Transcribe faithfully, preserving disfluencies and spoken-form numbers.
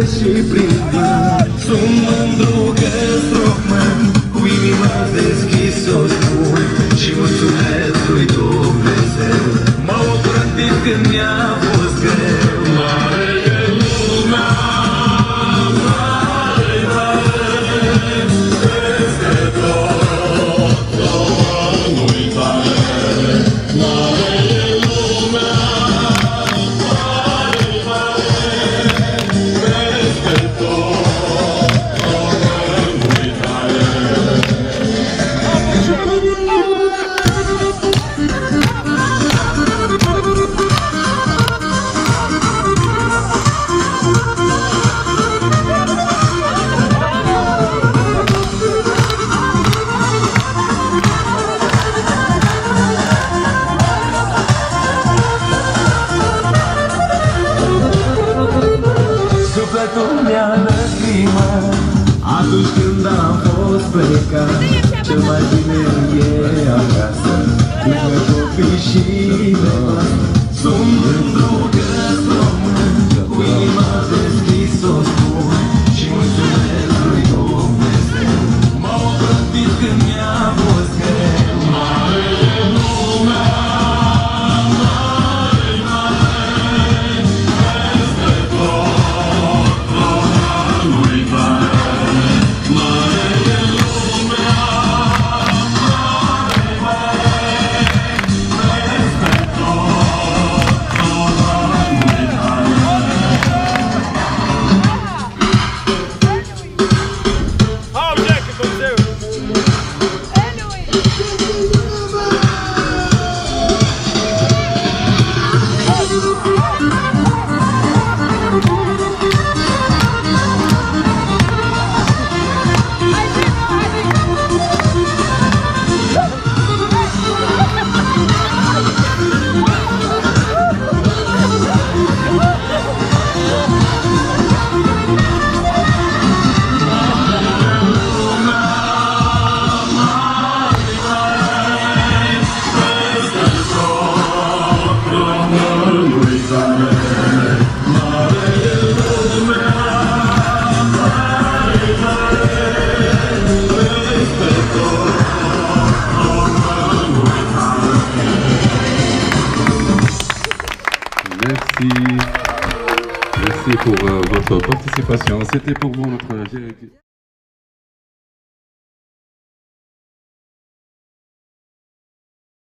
și prin vânt. Sunt mândru că-s român, cu inima deschis o spun și mulțumesc lui Dumnezeu. M-au ocrotit când mi-a fost greu. Mare e lumea, mare, mare, peste tot, românul-i tare. Mare e lumea, mare, mare, peste tot, românul-i tare. Sufletul mi-a lăcrimat atunci când am fost plecat. Cel mai bine e acasă, lângă copii și nevastă. Sunt mândru că-s român, cu inima deschis o spun și mulțumesc lui Dumnezeu. M-au ocrotit când mi-a fost greu. Mare e lumea, mare, mare, peste tot, românul-i tare. Mare e lumea, mare, mare, peste tot, românul-i tare. Ah, o que aconteceu? Merci. Merci pour euh, votre participation. C'était pour vous notre...